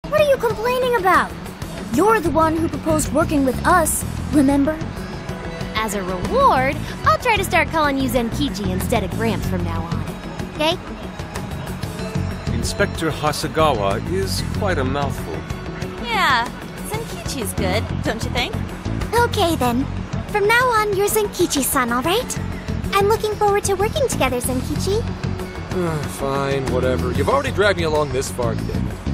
What are you complaining about? You're the one who proposed working with us, remember? As a reward, I'll try to start calling you Zenkichi instead of Gramps from now on. Okay? Inspector Hasagawa is quite a mouthful. Yeah, Zenkichi's good, don't you think? Okay then. From now on, you're Zenkichi-san, alright? I'm looking forward to working together, Zenkichi. Fine, whatever. You've already dragged me along this far, damn it.